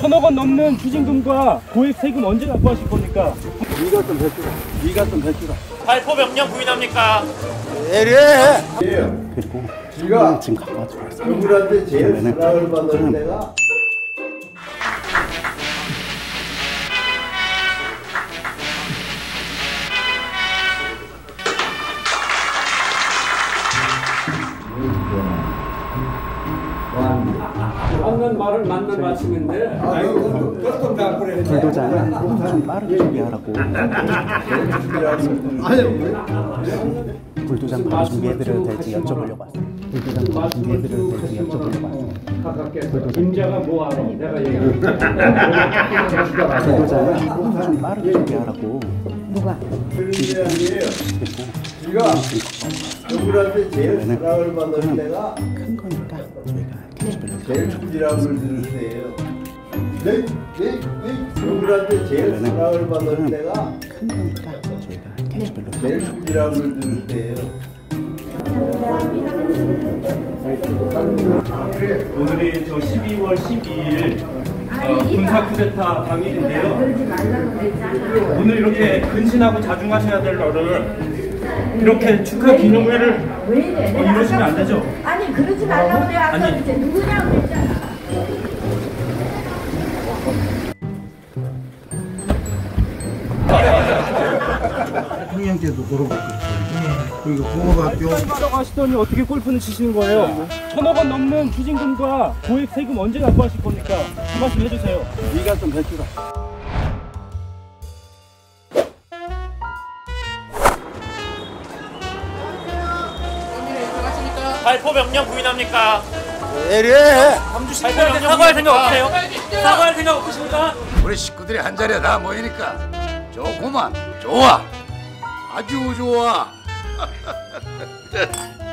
1,000억 원 넘는 추징금과 고액 세금 언제 납부하실 겁니까? 이것 좀 해주라. 이것 좀 해주라. 발포 명령 부인합니까? 예래. 그리고 지가 지금 가까워져 버렸어. 누구한테 제일 사랑을 받는 데가 맞는 말을 맞는 말씀인데 불도장은 좀 빠르게 준비하라고. 불도장 바로 준비해드려도 될지 여쭤보려고 왔어요. 불도장 바로 준비해드려도 될지 여쭤보려고 왔어요. 임자가 뭐 알아? 내가 얘기해. 불도장은 좀 빠르게 준비하라고. 누가? 아니에요. 지가 누구한테 제일 사랑을 받는 데가 큰 거니까 저희가 캐시별로 제일 충실함을 들을 때예요. 네? 누구한테 제일 사랑을 받는 데가 큰 거니까 저희가 캐시별로 제일 충실함을 들을 때예요. 오늘이 저 12월 12일 군사 쿠데타 당일인데요. 오늘 이렇게 근신하고 자중하셔야 될 너를 이렇게 축하 기념회를 이러시면 안 되죠? 아니 그러지 말라고 내가 아까 아니. 이제 누구냐고 그랬잖아. 학년 때도 그러고 그리고 붕어학교 하라고 하시더니 어떻게 골프는 치시는 거예요? 1,000억 원 넘는 추징금과 고액 세금 언제 납부하실 겁니까? 한 말씀 해주세요. 이것 좀 해주라. 발포 명령 부인합니까? 예래. 발포 명령 사과할 생각 없으세요? 사과할 생각 없으십니까? 우리 식구들이 한 자리에 다 모이니까 좋구만. 좋아. 아주 좋아.